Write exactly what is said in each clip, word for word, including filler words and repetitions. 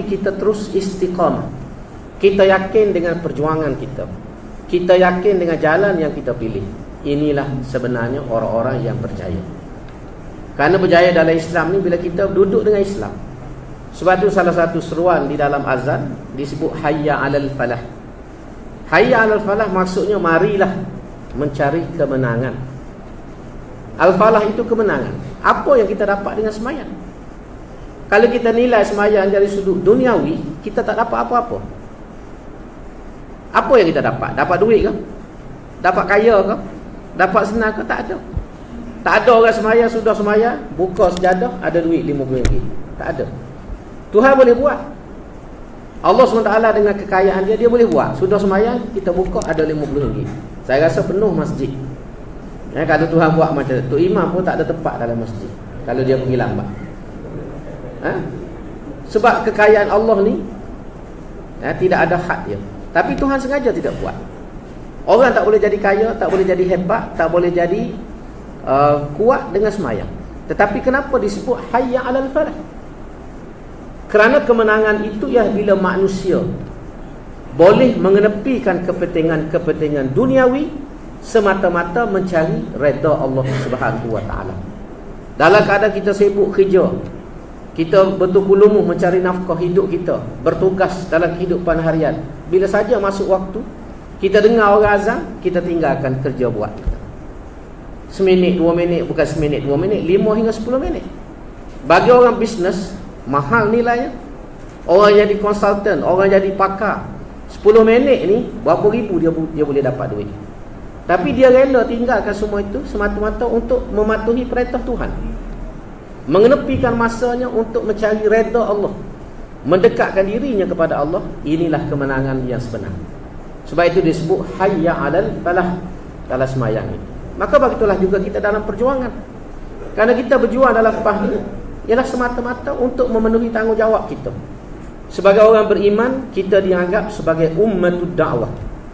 kita terus istiqamah. Kita yakin dengan perjuangan kita. Kita yakin dengan jalan yang kita pilih. Inilah sebenarnya orang-orang yang percaya. Karena berjaya dalam Islam ni bila kita duduk dengan Islam. Sebab tu salah satu seruan di dalam azan disebut hayya 'alal falah. Hayya 'alal falah maksudnya marilah mencari kemenangan. Al-falah itu kemenangan. Apa yang kita dapat dengan semayang? Kalau kita nilai semayang dari sudut duniawi, kita tak dapat apa-apa. Apa yang kita dapat? Dapat duit ke? Dapat kaya ke? Dapat senang ke? Tak ada. Tak ada orang semayang, sudah semayang, buka sejadah, ada duit lima puluh ringgit. Tak ada. Tuhan boleh buat. Allah subhanahu wa taala dengan kekayaan dia, dia boleh buat. Sudah semayang, kita buka ada lima puluh ringgit. Saya rasa penuh masjid. Ya, kalau Tuhan buat macam tu, imam pun tak ada tempat dalam masjid kalau dia pergi lambat. Ha? Sebab kekayaan Allah ni ya, tidak ada had dia. Tapi Tuhan sengaja tidak buat. Orang tak boleh jadi kaya, tak boleh jadi hebat, tak boleh jadi uh, kuat dengan semayang. Tetapi kenapa disebut hayya 'alal falah? Kerana kemenangan itu ya bila manusia boleh mengenepikan kepentingan-kepentingan duniawi semata-mata mencari redha Allah Subhanahu wa taala. Dalam keadaan kita sibuk kerja, kita bertukar-lumuh mencari nafkah hidup kita, bertugas dalam kehidupan harian. Bila saja masuk waktu, kita dengar orang azan, kita tinggalkan kerja buat kita. Seminit, dua minit, bukan seminit, dua minit, lima hingga sepuluh minit. Bagi orang bisnes, mahal nilainya. Orang jadi konsultan, orang jadi pakar, sepuluh minit ni berapa ribu dia dia boleh dapat duit. Tapi dia rela tinggalkan semua itu semata-mata untuk mematuhi perintah Tuhan, mengenepikan masanya untuk mencari redha Allah, mendekatkan dirinya kepada Allah. Inilah kemenangan yang sebenar. Sebab itu disebut hayya 'alal falah dalam semayang itu. Maka begitulah juga kita dalam perjuangan. Kerana kita berjuang dalam lepas ini ialah semata-mata untuk memenuhi tanggungjawab kita. Sebagai orang beriman, kita dianggap sebagai ummatud da'wah.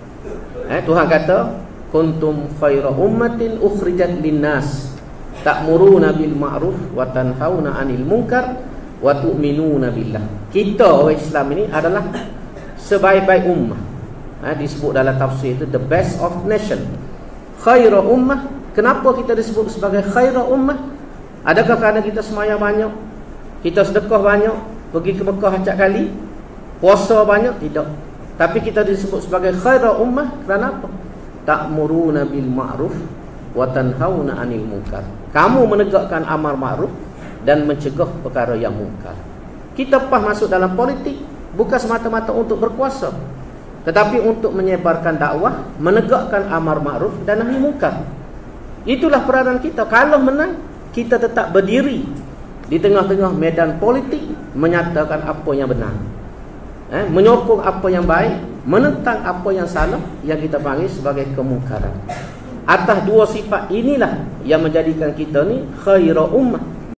Eh, Tuhan kata, kuntum khaira ummatin ukhrijat linnas ta'muruna bil ma'ruf wa tanhauna 'anil munkar wa tu'minuna billah. Kita orang Islam ini adalah sebaik-baik ummah. Ha, disebut dalam tafsir itu the best of nation. Khaira ummah. Kenapa kita disebut sebagai khaira ummah? Adakah kerana kita sembahyang banyak, kita sedekah banyak, pergi ke Mekah acak kali, puasa banyak? Tidak. Tapi kita disebut sebagai khaira ummah kerana apa? Ta'muruna bil ma'ruf wa tanhauna 'anil munkar. Kamu menegakkan amar ma'ruf dan mencegah perkara yang munkar. Kita pas masuk dalam politik bukan semata-mata untuk berkuasa, tetapi untuk menyebarkan dakwah, menegakkan amar ma'ruf dan nahi munkar. Itulah peranan kita. Kalau menang, kita tetap berdiri di tengah-tengah medan politik, menyatakan apa yang benar, eh, menyokong apa yang baik, menentang apa yang salah, yang kita panggil sebagai kemungkaran. Atas dua sifat inilah yang menjadikan kita ni khaira ummah.